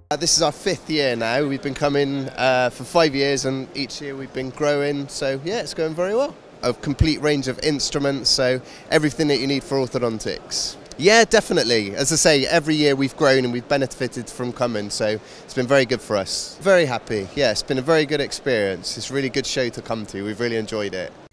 This is our 5th year now. We've been coming for 5 years, and each year we've been growing, so yeah, it's going very well. A complete range of instruments, so everything that you need for orthodontics. Yeah, definitely. As I say, every year we've grown and we've benefited from coming, so it's been very good for us. Very happy. Yeah, it's been a very good experience. It's a really good show to come to. We've really enjoyed it.